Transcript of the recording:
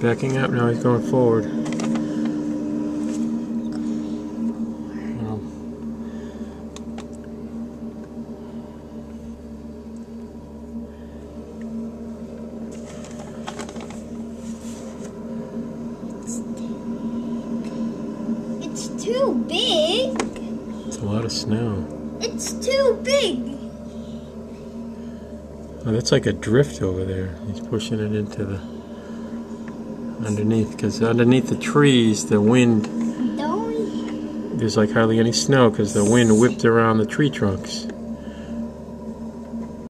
backing up, now he's going forward. It's too big. It's a lot of snow. It's too big. Oh, that's like a drift over there. He's pushing it into the underneath, because underneath the trees, the wind, there's like hardly any snow because the wind whipped around the tree trunks.